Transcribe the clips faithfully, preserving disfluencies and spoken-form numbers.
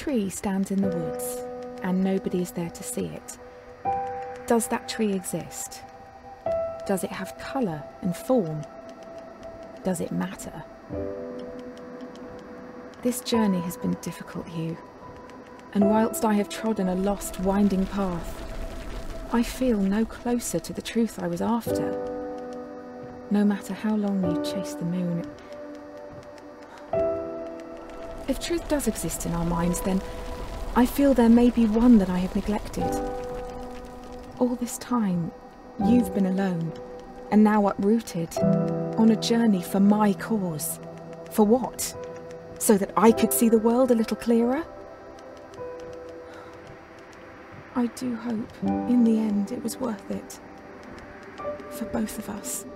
tree stands in the woods and nobody is there to see it, does that tree exist? Does it have colour and form? Does it matter? This journey has been difficult, Hugh, and whilst I have trodden a lost, winding path, I feel no closer to the truth I was after. No matter how long you chase the moon. If truth does exist in our minds, then I feel there may be one that I have neglected. All this time, you've been alone, and now uprooted, on a journey for my cause. For what? So that I could see the world a little clearer? I do hope, in the end, it was worth it. For both of us.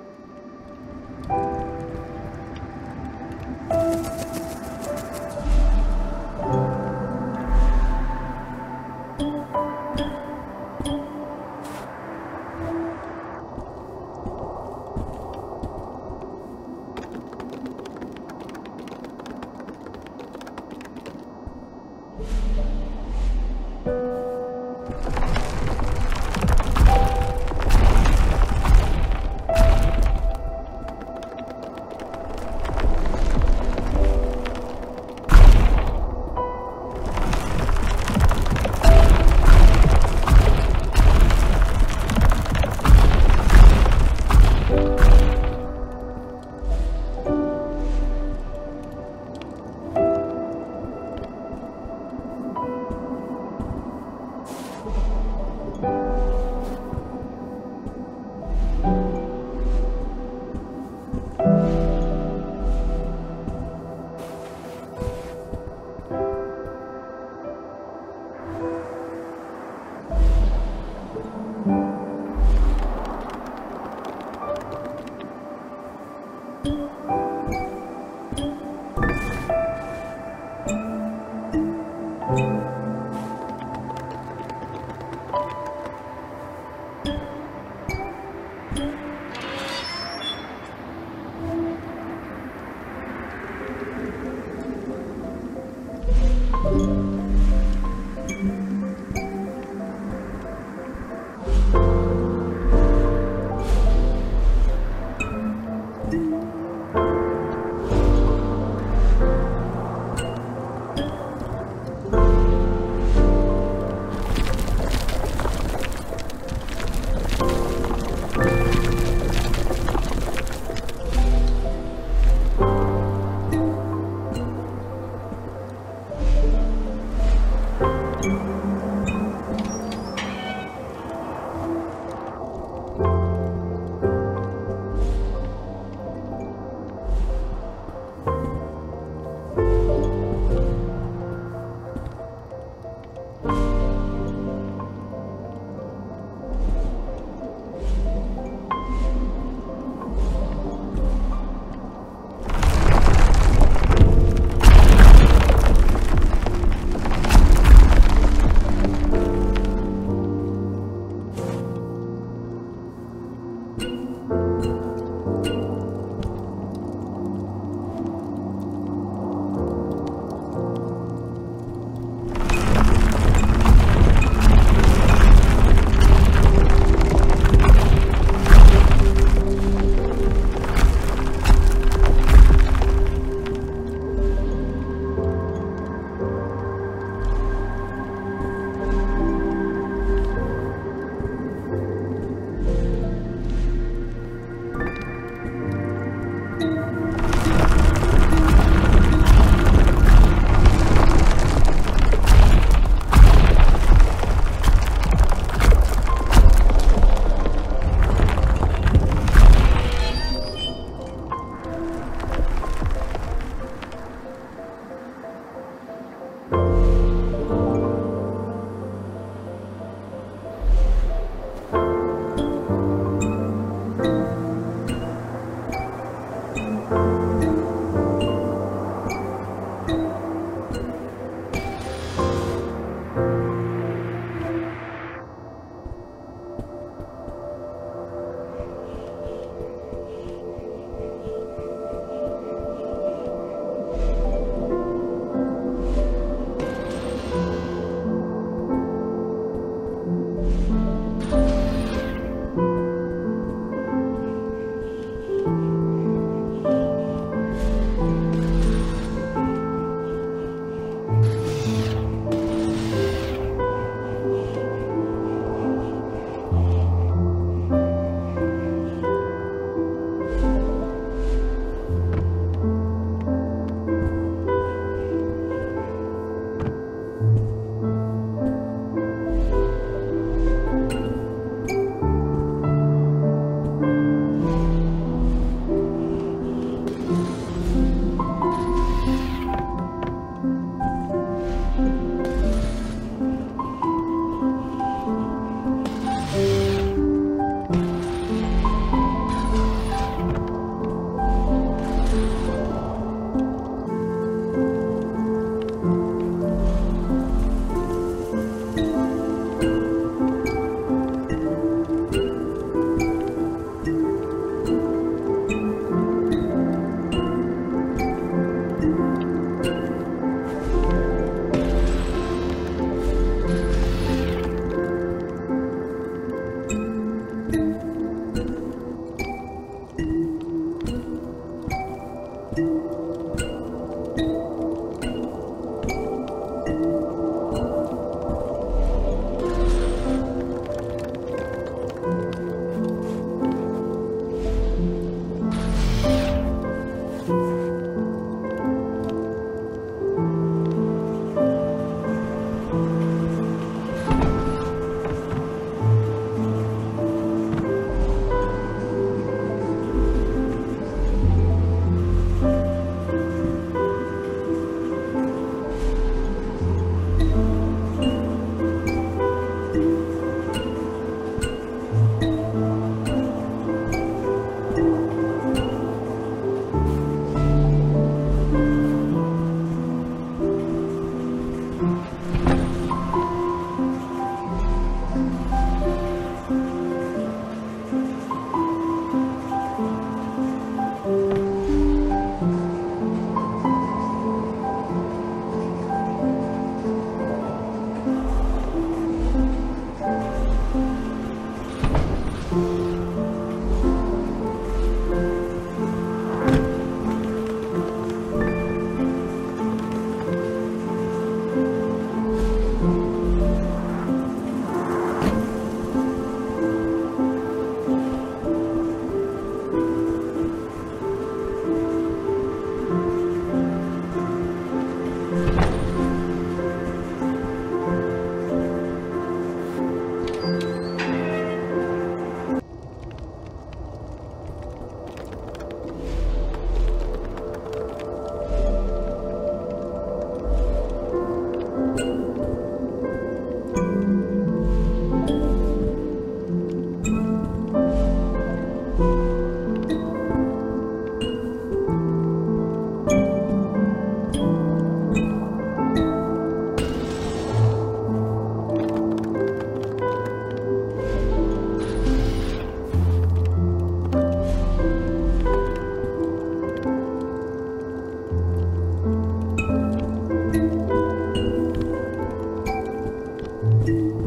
you.